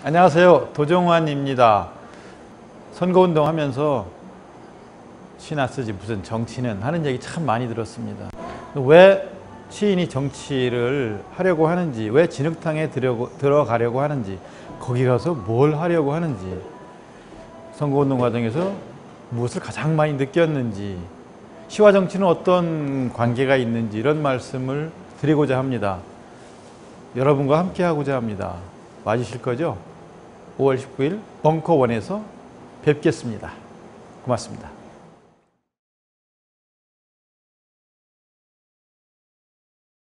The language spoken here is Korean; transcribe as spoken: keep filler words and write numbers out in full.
안녕하세요. 도종환입니다. 선거운동 하면서 시나 쓰지 무슨 정치는 하는 얘기 참 많이 들었습니다. 왜 시인이 정치를 하려고 하는지, 왜 진흙탕에 들어가려고 하는지, 거기 가서 뭘 하려고 하는지, 선거운동 과정에서 무엇을 가장 많이 느꼈는지, 시와 정치는 어떤 관계가 있는지 이런 말씀을 드리고자 합니다. 여러분과 함께 하고자 합니다. 와주실 거죠? 오월 십구일 벙커원에서 뵙겠습니다. 고맙습니다.